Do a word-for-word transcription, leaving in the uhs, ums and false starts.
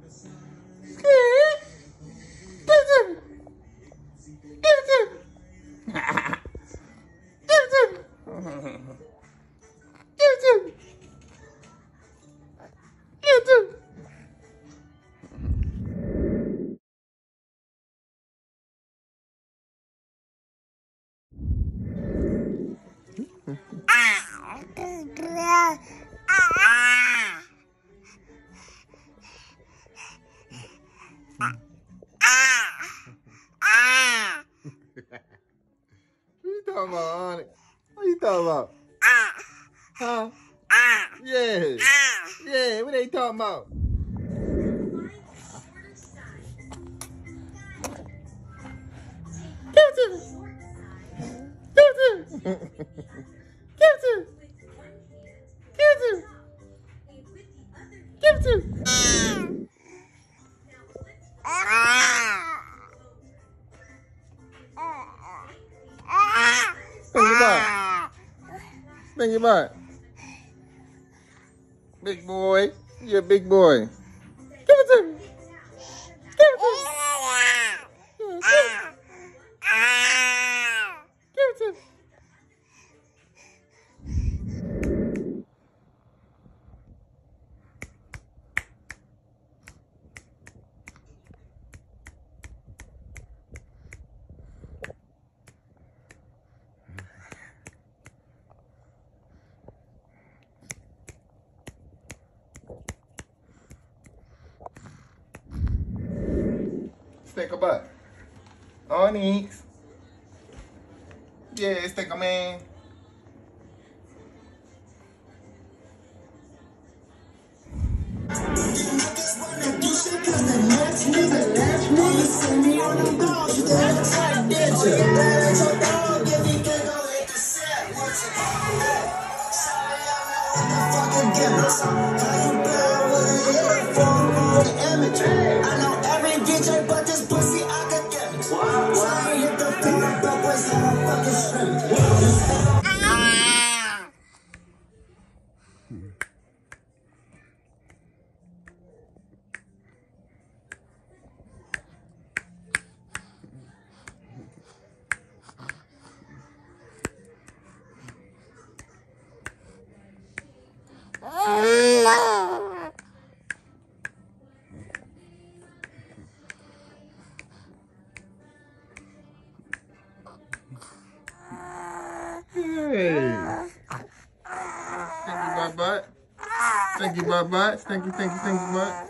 What you talking about, Onyx? What you talking about? Huh? Yeah. Yeah, what they talking about? Give it to me. Give it to me. Give it to me. Give it to me. Give it to me. Think about it. Think about it. Big boy. You're a big boy. Give it to me. Give it to me. Give it to me. Stick a butt. Onyx. Yeah, stick a man. I know every D J but this pussy academics. So I hit the finger, but was not a fucking shrimp. Hey. Thank you, my butt. Thank you, my butt. Thank you, thank you, thank you, butt.